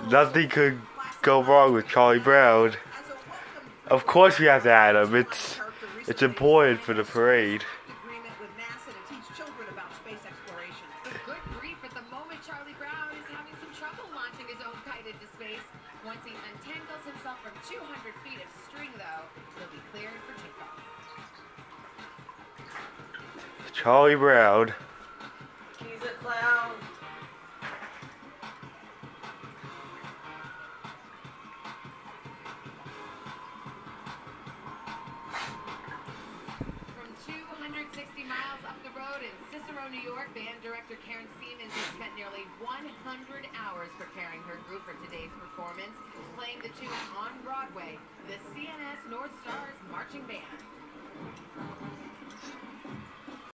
Nothing could go wrong with Charlie Brown. Of course we have to add him. It's important for the parade. Good grief, at the moment Charlie Brown is having some trouble launching his own kite into space. Once he untangles himself from 200 feet of string, though, he'll be cleared for takeoff. Charlie Brown. He's a clown. From 260 miles up the road in Cicero, New York, band director Karen Stevens has spent nearly 100 hours preparing her group for today's performance, playing the tune on Broadway, the CNS North Stars Marching Band.